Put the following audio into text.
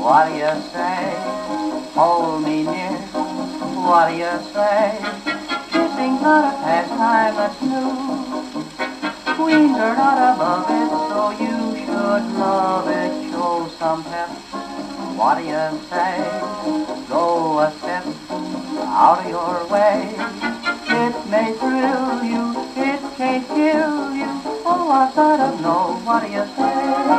What do you say? Hold me near. What do you say? Kissing's not a pastime that's new. Queens are not above it, so you should love it. Show some pep. What do you say? Go a step out of your way. It may thrill you, it can't kill you. Oh, I've got to know. What do you say?